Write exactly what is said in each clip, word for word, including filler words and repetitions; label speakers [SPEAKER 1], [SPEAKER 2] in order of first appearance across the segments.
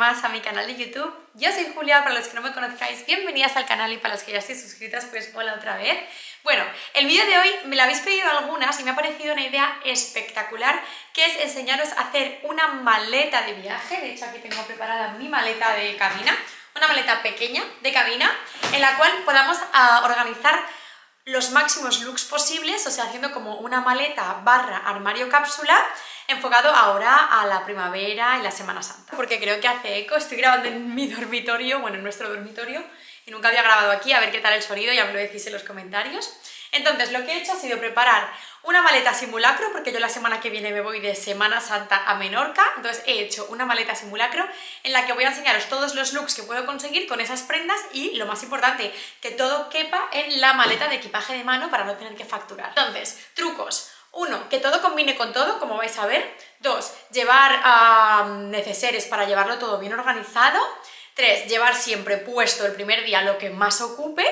[SPEAKER 1] más a mi canal de YouTube. Yo soy Julia, para los que no me conozcáis, bienvenidas al canal, y para los que ya estéis suscritas, pues hola otra vez. Bueno, el vídeo de hoy me lo habéis pedido algunas y me ha parecido una idea espectacular, que es enseñaros a hacer una maleta de viaje. De hecho, aquí tengo preparada mi maleta de cabina, una maleta pequeña de cabina, en la cual podamos uh, organizar los máximos looks posibles, o sea, haciendo como una maleta barra armario cápsula, enfocado ahora a la primavera y la Semana Santa, porque creo que hace eco. Estoy grabando en mi dormitorio, bueno, en nuestro dormitorio, y nunca había grabado aquí, a ver qué tal el sonido, ya me lo decís en los comentarios. Entonces, lo que he hecho ha sido preparar una maleta simulacro, porque yo la semana que viene me voy de Semana Santa a Menorca. Entonces he hecho una maleta simulacro en la que voy a enseñaros todos los looks que puedo conseguir con esas prendas y, lo más importante, que todo quepa en la maleta de equipaje de mano para no tener que facturar. Entonces, trucos. Uno, que todo combine con todo, como vais a ver. Dos, llevar uh, neceseres para llevarlo todo bien organizado. Tres, llevar siempre puesto el primer día lo que más ocupe.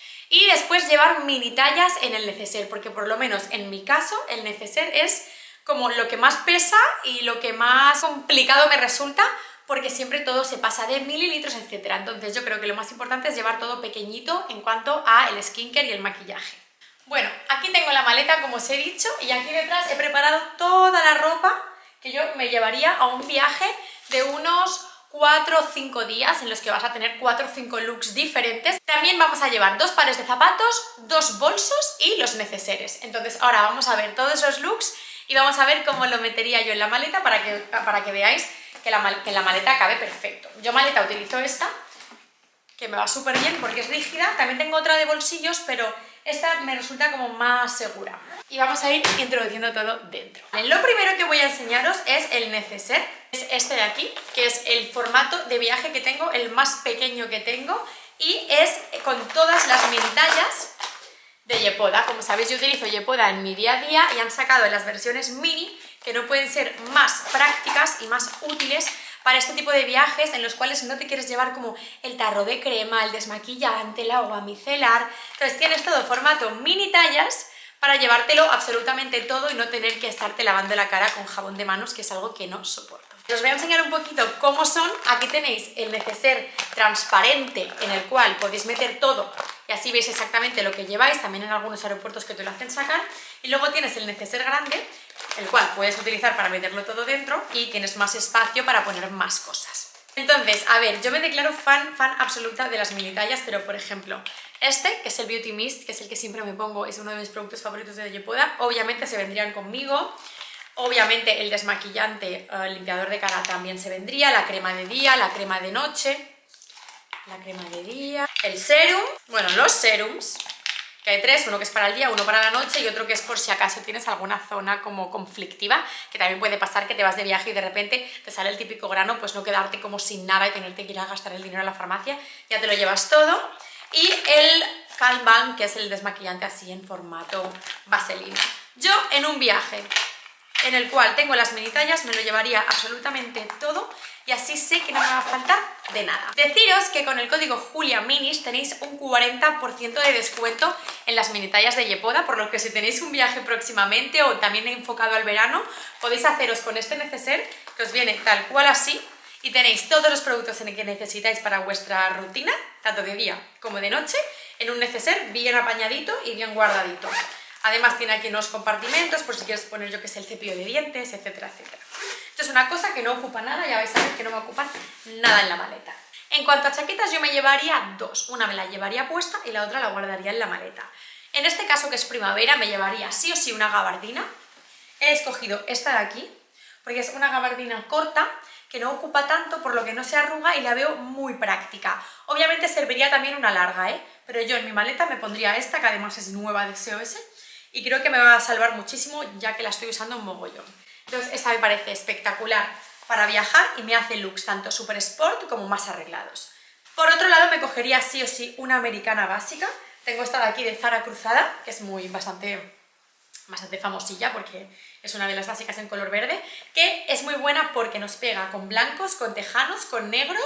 [SPEAKER 1] Y después llevar mini tallas en el neceser, porque por lo menos en mi caso el neceser es como lo que más pesa y lo que más complicado me resulta, porque siempre todo se pasa de mililitros, etcétera. Entonces yo creo que lo más importante es llevar todo pequeñito en cuanto a el skincare y el maquillaje. Bueno, aquí tengo la maleta, como os he dicho, y aquí detrás he preparado toda la ropa que yo me llevaría a un viaje de unos cuatro o cinco días, en los que vas a tener cuatro o cinco looks diferentes. También vamos a llevar dos pares de zapatos, dos bolsos y los neceseres. Entonces ahora vamos a ver todos esos looks y vamos a ver cómo lo metería yo en la maleta para que, para que veáis que la, que la maleta cabe perfecto. Yo maleta utilizo esta, que me va súper bien porque es rígida. También tengo otra de bolsillos, pero esta me resulta como más segura. Y vamos a ir introduciendo todo dentro. Lo primero que voy a enseñaros es el neceser. Es este de aquí, que es el formato de viaje que tengo, el más pequeño que tengo, y es con todas las mini tallas de Yepoda. Como sabéis, yo utilizo Yepoda en mi día a día y han sacado las versiones mini, que no pueden ser más prácticas y más útiles para este tipo de viajes en los cuales no te quieres llevar como el tarro de crema, el desmaquillante, el agua micelar. Entonces tienes todo formato mini tallas para llevártelo absolutamente todo y no tener que estarte lavando la cara con jabón de manos, que es algo que no soporto. Os voy a enseñar un poquito cómo son. Aquí tenéis el neceser transparente en el cual podéis meter todo y así veis exactamente lo que lleváis, también en algunos aeropuertos que te lo hacen sacar. Y luego tienes el neceser grande, el cual puedes utilizar para meterlo todo dentro y tienes más espacio para poner más cosas. Entonces, a ver, yo me declaro fan, fan absoluta de las mini tallas, pero por ejemplo, este, que es el Beauty Mist, que es el que siempre me pongo, es uno de mis productos favoritos de Yepoda, obviamente se vendrían conmigo. Obviamente el desmaquillante, el limpiador de cara también se vendría, la crema de día, la crema de noche, la crema de día, el serum, bueno, los serums, que hay tres, uno que es para el día, uno para la noche y otro que es por si acaso tienes alguna zona como conflictiva, que también puede pasar que te vas de viaje y de repente te sale el típico grano, pues no quedarte como sin nada y tenerte que ir a gastar el dinero a la farmacia, ya te lo llevas todo. Y el Calm Balm, que es el desmaquillante así en formato vaselina. Yo en un viaje en el cual tengo las mini tallas me lo llevaría absolutamente todo y así sé que no me va a faltar de nada. Deciros que con el código JuliaMinis tenéis un cuarenta por ciento de descuento en las mini tallas de Yepoda, por lo que si tenéis un viaje próximamente o también enfocado al verano, podéis haceros con este neceser, que os viene tal cual así, y tenéis todos los productos en el que necesitáis para vuestra rutina, tanto de día como de noche, en un neceser bien apañadito y bien guardadito. Además tiene aquí unos compartimentos por si quieres poner, yo que sé, el cepillo de dientes, etcétera, etcétera. Esto es una cosa que no ocupa nada, ya vais a ver que no va a ocupar nada en la maleta. En cuanto a chaquetas, yo me llevaría dos. Una me la llevaría puesta y la otra la guardaría en la maleta. En este caso, que es primavera, me llevaría sí o sí una gabardina. He escogido esta de aquí, porque es una gabardina corta, que no ocupa tanto, por lo que no se arruga y la veo muy práctica. Obviamente serviría también una larga, ¿eh? Pero yo en mi maleta me pondría esta, que además es nueva de S O S, y creo que me va a salvar muchísimo ya que la estoy usando un mogollón. Entonces esta me parece espectacular para viajar y me hace looks tanto super sport como más arreglados. Por otro lado me cogería sí o sí una americana básica. Tengo esta de aquí de Zara cruzada, que es muy bastante, bastante famosilla porque es una de las básicas en color verde, que es muy buena porque nos pega con blancos, con tejanos, con negros,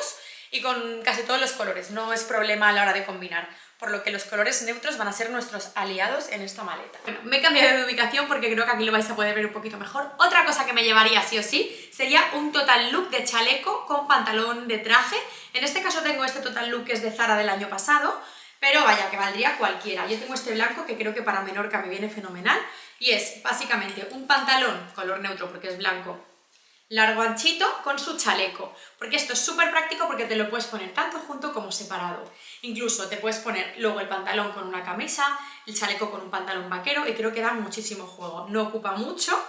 [SPEAKER 1] y con casi todos los colores, no es problema a la hora de combinar, por lo que los colores neutros van a ser nuestros aliados en esta maleta. Bueno, me he cambiado de ubicación porque creo que aquí lo vais a poder ver un poquito mejor. Otra cosa que me llevaría sí o sí sería un total look de chaleco con pantalón de traje. En este caso tengo este total look que es de Zara del año pasado, pero vaya, que valdría cualquiera. Yo tengo este blanco que creo que para Menorca me viene fenomenal y es básicamente un pantalón color neutro porque es blanco, largo anchito con su chaleco, porque esto es súper práctico porque te lo puedes poner tanto junto como separado. Incluso te puedes poner luego el pantalón con una camisa, el chaleco con un pantalón vaquero y creo que da muchísimo juego. No ocupa mucho,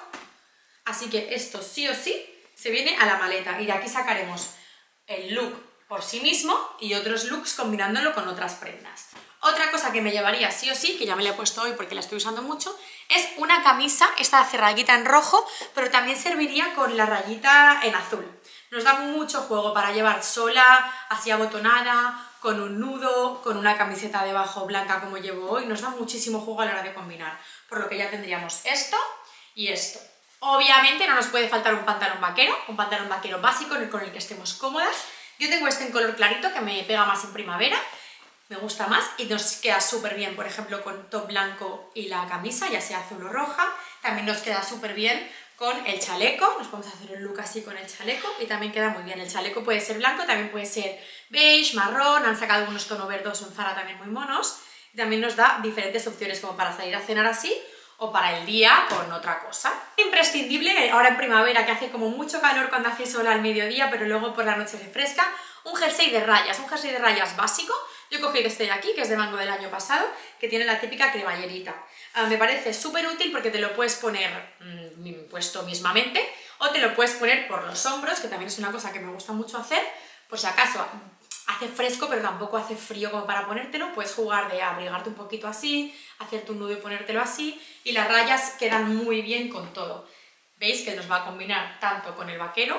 [SPEAKER 1] así que esto sí o sí se viene a la maleta y de aquí sacaremos el look por sí mismo y otros looks combinándolo con otras prendas. Otra cosa que me llevaría sí o sí, que ya me la he puesto hoy porque la estoy usando mucho, es una camisa, esta rayita en rojo, pero también serviría con la rayita en azul. Nos da mucho juego para llevar sola, así abotonada, con un nudo, con una camiseta debajo blanca como llevo hoy, nos da muchísimo juego a la hora de combinar, por lo que ya tendríamos esto y esto. Obviamente no nos puede faltar un pantalón vaquero, un pantalón vaquero básico con el que estemos cómodas. Yo tengo este en color clarito que me pega más en primavera, me gusta más y nos queda súper bien, por ejemplo, con top blanco y la camisa, ya sea azul o roja. También nos queda súper bien con el chaleco, nos podemos hacer un look así con el chaleco y también queda muy bien. El chaleco puede ser blanco, también puede ser beige, marrón, han sacado unos tonos verdosos en Zara también muy monos. Y también nos da diferentes opciones como para salir a cenar así o para el día con otra cosa. Imprescindible, ahora en primavera que hace como mucho calor cuando hace sol al mediodía, pero luego por la noche refresca, un jersey de rayas, un jersey de rayas básico. Yo he cogido este de aquí, que es de mango del año pasado, que tiene la típica cremallerita. Uh, me parece súper útil porque te lo puedes poner mmm, puesto mismamente o te lo puedes poner por los hombros, que también es una cosa que me gusta mucho hacer, por si acaso hace fresco pero tampoco hace frío como para ponértelo, puedes jugar de abrigarte un poquito así, hacerte un nudo y ponértelo así, y las rayas quedan muy bien con todo. Veis que nos va a combinar tanto con el vaquero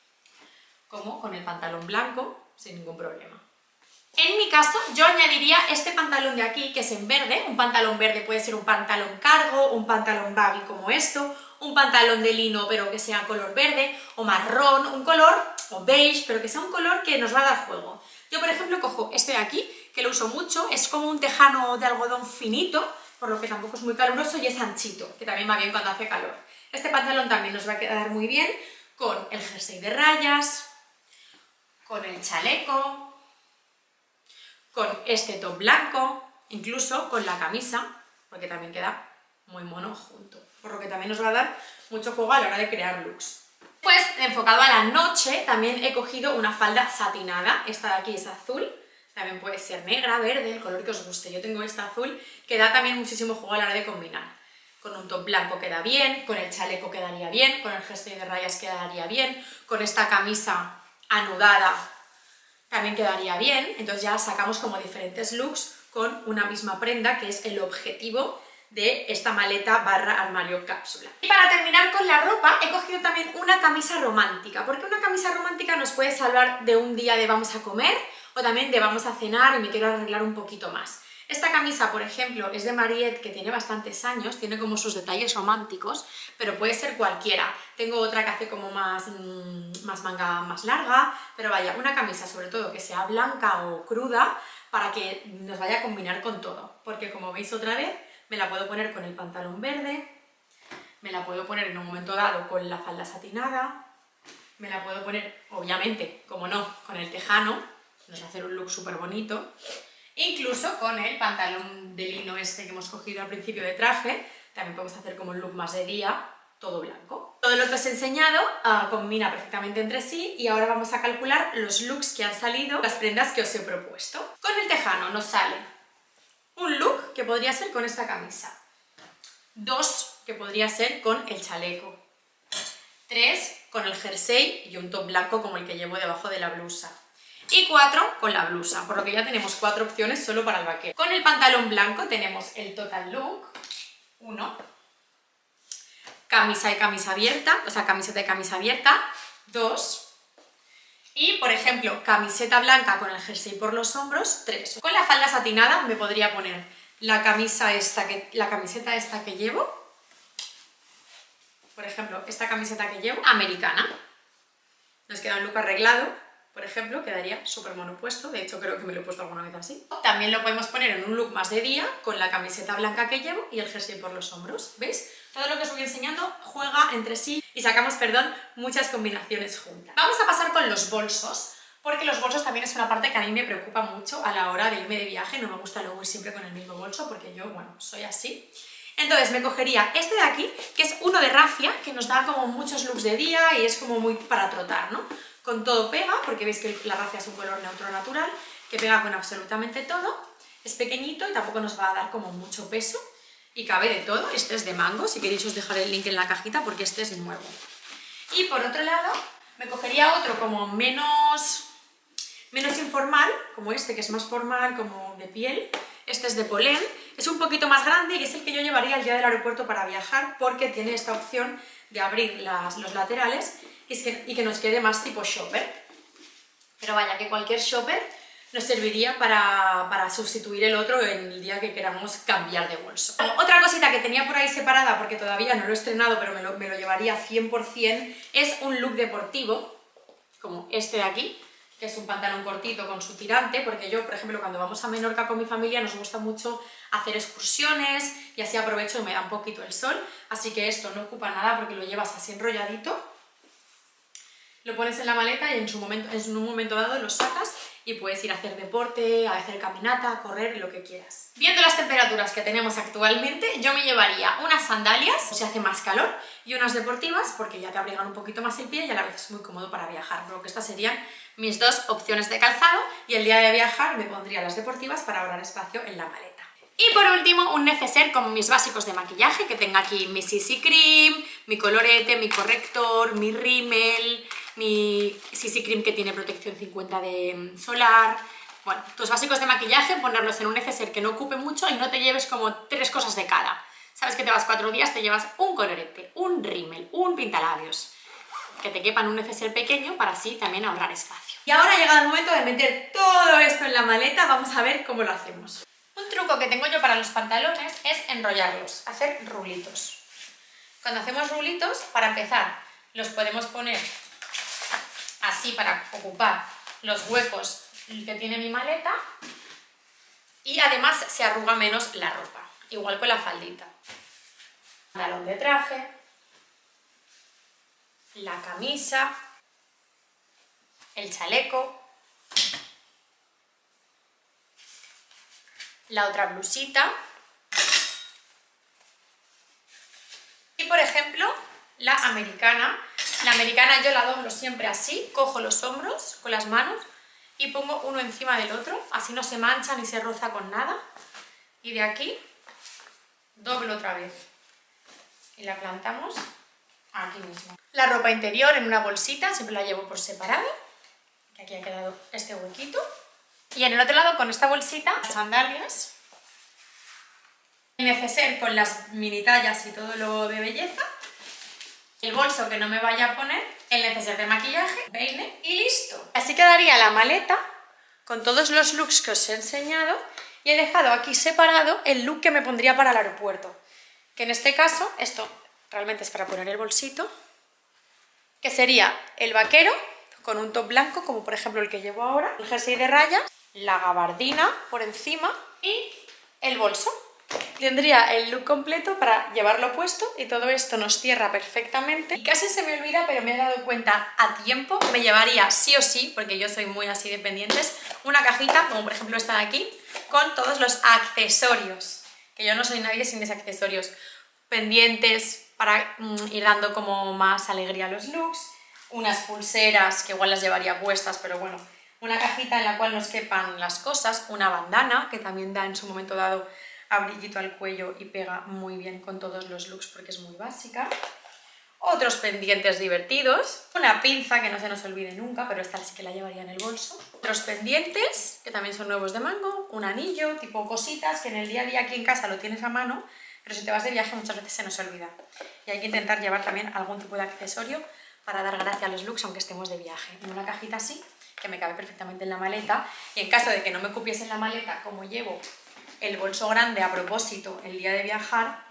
[SPEAKER 1] como con el pantalón blanco sin ningún problema. En mi caso, yo añadiría este pantalón de aquí, que es en verde. Un pantalón verde puede ser un pantalón cargo, un pantalón baggy como esto, un pantalón de lino pero que sea color verde, o marrón, un color, o beige, pero que sea un color que nos va a dar juego. Yo, por ejemplo, cojo este de aquí, que lo uso mucho, es como un tejano de algodón finito, por lo que tampoco es muy caluroso y es anchito, que también va bien cuando hace calor. Este pantalón también nos va a quedar muy bien con el jersey de rayas, con el chaleco, con este top blanco, incluso con la camisa, porque también queda muy mono junto, por lo que también nos va a dar mucho juego a la hora de crear looks. Pues enfocado a la noche, también he cogido una falda satinada, esta de aquí es azul, también puede ser negra, verde, el color que os guste. Yo tengo esta azul que da también muchísimo juego a la hora de combinar. Con un top blanco queda bien, con el chaleco quedaría bien, con el jersey de rayas quedaría bien, con esta camisa anudada también quedaría bien. Entonces ya sacamos como diferentes looks con una misma prenda, que es el objetivo de esta maleta barra armario cápsula. Y para terminar con la ropa, he cogido también una camisa romántica, porque una camisa romántica nos puede salvar de un día de vamos a comer, o también de vamos a cenar y me quiero arreglar un poquito más. Esta camisa, por ejemplo, es de Mariette, que tiene bastantes años, tiene como sus detalles románticos, pero puede ser cualquiera. Tengo otra que hace como más, mmm, más manga más larga, pero vaya, una camisa sobre todo que sea blanca o cruda para que nos vaya a combinar con todo, porque como veis otra vez, me la puedo poner con el pantalón verde, me la puedo poner en un momento dado con la falda satinada, me la puedo poner, obviamente, como no, con el tejano, nos va a hacer un look súper bonito. Incluso con el pantalón de lino este que hemos cogido al principio de traje, también podemos hacer como un look más de día, todo blanco. Todo lo que os he enseñado uh, combina perfectamente entre sí y ahora vamos a calcular los looks que han salido, las prendas que os he propuesto. Con el tejano nos sale un look que podría ser con esta camisa, dos que podría ser con el chaleco, tres con el jersey y un top blanco como el que llevo debajo de la blusa, y cuatro con la blusa, por lo que ya tenemos cuatro opciones solo para el vaquero. Con el pantalón blanco tenemos el total look, uno, camisa y camisa abierta, o sea, camiseta y camisa abierta, dos, y por ejemplo, camiseta blanca con el jersey por los hombros, tres. Con la falda satinada me podría poner la camisa esta, que, la camiseta esta que llevo, por ejemplo, esta camiseta que llevo, americana, nos queda un look arreglado. por ejemplo, quedaría súper mono puesto, de hecho creo que me lo he puesto alguna vez así. También lo podemos poner en un look más de día, con la camiseta blanca que llevo y el jersey por los hombros, ¿veis? Todo lo que os voy enseñando juega entre sí y sacamos, perdón, muchas combinaciones juntas. Vamos a pasar con los bolsos, porque los bolsos también es una parte que a mí me preocupa mucho a la hora de irme de viaje. No me gusta luego ir siempre con el mismo bolso, porque yo, bueno, soy así. Entonces me cogería este de aquí, que es uno de rafia, que nos da como muchos looks de día y es como muy para trotar, ¿no? Con todo pega, porque veis que la rafia es un color neutro natural, que pega con absolutamente todo. Es pequeñito y tampoco nos va a dar como mucho peso y cabe de todo. Este es de mango, si queréis os dejaré el link en la cajita porque este es nuevo. Y por otro lado me cogería otro como menos, menos informal, como este, que es más formal, como de piel. Este es de polén, es un poquito más grande y es el que yo llevaría al día del aeropuerto para viajar, porque tiene esta opción de abrir las, los laterales y que, y que nos quede más tipo shopper. Pero vaya, que cualquier shopper nos serviría para, para sustituir el otro en el día que queramos cambiar de bolso. Otra cosita que tenía por ahí separada, porque todavía no lo he estrenado, pero me lo, me lo llevaría cien por cien, es un look deportivo, como este de aquí, que es un pantalón cortito con su tirante, porque yo, por ejemplo, cuando vamos a Menorca con mi familia nos gusta mucho hacer excursiones y así aprovecho y me da un poquito el sol, así que esto no ocupa nada porque lo llevas así enrolladito, lo pones en la maleta y en, su momento, en un momento dado lo sacas y puedes ir a hacer deporte, a hacer caminata, a correr, lo que quieras. Viendo las temperaturas que tenemos actualmente, yo me llevaría unas sandalias, si hace más calor, y unas deportivas, porque ya te abrigan un poquito más el pie y a la vez es muy cómodo para viajar, por lo que estas serían mis dos opciones de calzado, y el día de viajar me pondría las deportivas para ahorrar espacio en la maleta. Y por último, un neceser con mis básicos de maquillaje, que tenga aquí mi C C Cream, mi colorete, mi corrector, mi rímel, mi C C Cream que tiene protección cincuenta de solar. Bueno, tus básicos de maquillaje, ponerlos en un neceser que no ocupe mucho y no te lleves como tres cosas de cada. Sabes que te vas cuatro días, te llevas un colorete, un rímel, un pintalabios, que te quepan un neceser pequeño para así también ahorrar espacio. Y ahora ha llegado el momento de meter todo esto en la maleta, vamos a ver cómo lo hacemos. Un truco que tengo yo para los pantalones es enrollarlos, hacer rulitos. Cuando hacemos rulitos, para empezar, los podemos poner así para ocupar los huecos que tiene mi maleta y además se arruga menos la ropa, igual con la faldita. Pantalón de traje, la camisa, el chaleco, la otra blusita y, por ejemplo, la americana. La americana yo la doblo siempre así, cojo los hombros con las manos y pongo uno encima del otro, así no se mancha ni se roza con nada, y de aquí doblo otra vez y la plantamos aquí mismo. La ropa interior en una bolsita, siempre la llevo por separado, que aquí ha quedado este huequito. Y en el otro lado, con esta bolsita, sandalias, el neceser con las mini tallas y todo lo de belleza, el bolso que no me vaya a poner, el neceser de maquillaje, peine y listo. Así quedaría la maleta con todos los looks que os he enseñado y he dejado aquí separado el look que me pondría para el aeropuerto, que en este caso, esto realmente es para poner el bolsito, que sería el vaquero con un top blanco, como por ejemplo el que llevo ahora, el jersey de rayas, la gabardina por encima y el bolso. Tendría el look completo para llevarlo puesto y todo esto nos cierra perfectamente. Y casi se me olvida, pero me he dado cuenta a tiempo, me llevaría sí o sí, porque yo soy muy así de pendientes, una cajita, como por ejemplo esta de aquí, con todos los accesorios, que yo no soy nadie sin mis accesorios, pendientes para mm, ir dando como más alegría a los looks, unas pulseras que igual las llevaría puestas, pero bueno, una cajita en la cual nos quepan las cosas, una bandana que también da en su momento dado abriguito al cuello y pega muy bien con todos los looks porque es muy básica, otros pendientes divertidos, una pinza que no se nos olvide nunca, pero esta sí que la llevaría en el bolso, otros pendientes que también son nuevos de mango, un anillo, tipo cositas que en el día a día aquí en casa lo tienes a mano, pero si te vas de viaje muchas veces se nos olvida y hay que intentar llevar también algún tipo de accesorio para dar gracia a los looks aunque estemos de viaje, en una cajita así que me cabe perfectamente en la maleta, y en caso de que no me cupiese en la maleta, como llevo el bolso grande a propósito el día de viajar,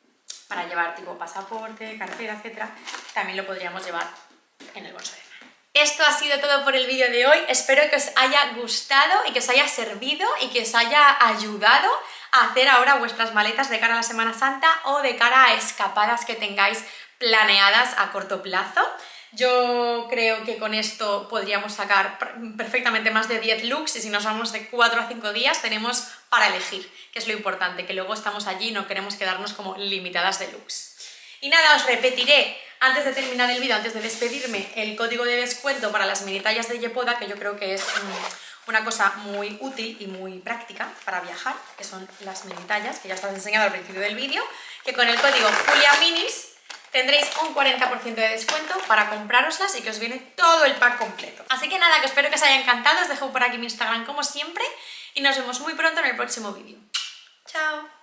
[SPEAKER 1] para llevar tipo pasaporte, cartera, etcétera, también lo podríamos llevar en el bolso de mano. Esto ha sido todo por el vídeo de hoy, espero que os haya gustado y que os haya servido y que os haya ayudado a hacer ahora vuestras maletas de cara a la Semana Santa o de cara a escapadas que tengáis planeadas a corto plazo. Yo creo que con esto podríamos sacar perfectamente más de diez looks y si nos vamos de cuatro a cinco días tenemos para elegir, que es lo importante, que luego estamos allí y no queremos quedarnos como limitadas de looks. Y nada, os repetiré antes de terminar el vídeo, antes de despedirme, el código de descuento para las mini tallas de Yepoda, que yo creo que es um, una cosa muy útil y muy práctica para viajar, que son las mini tallas, que ya os las he enseñado al principio del vídeo, que con el código JuliaMinis tendréis un cuarenta por ciento de descuento para comprároslas y que os viene todo el pack completo. Así que nada, que espero que os haya encantado, os dejo por aquí mi Instagram como siempre y nos vemos muy pronto en el próximo vídeo. ¡Chao!